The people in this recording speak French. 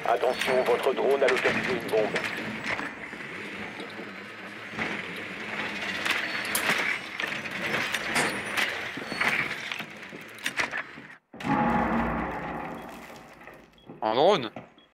Attention, votre drone a localisé une bombe. Un drone?